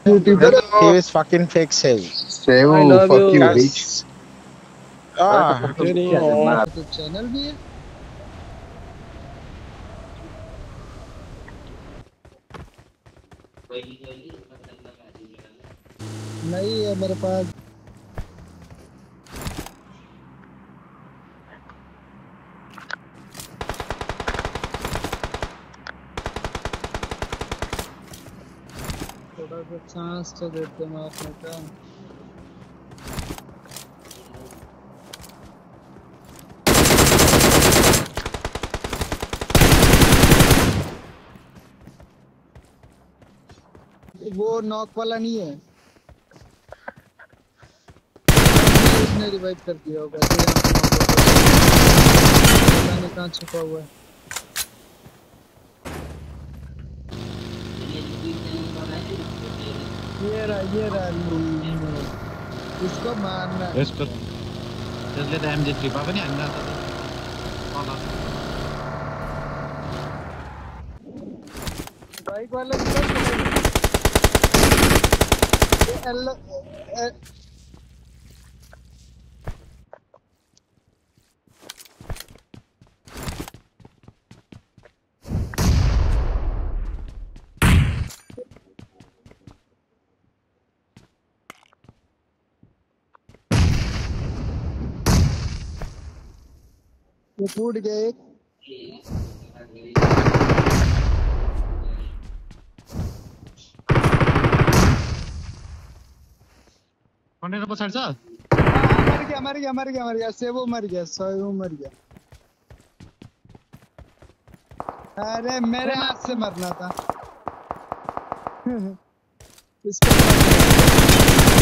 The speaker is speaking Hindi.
He is fucking fake save. I love fuck you, you. bitch. तेरी तो चैनल भी है। नहीं है मेरे पास। थोड़ा सा चांस तो देते मारने का। वो नॉक वाला नहीं है, उसने रिवाइव कर दिया होगा। तो यहाँ पे knock होगा। पता नहीं कहाँ छुपा हुआ है। ये रहा इसको मारना है। Let's let the MJ3 Papa ni anda bike वाला वो फूट गया एक। Container पर साइड सा मर गया सेवो मर गया सोयो मर गया। अरे मेरे हाथ से मरना था। इसको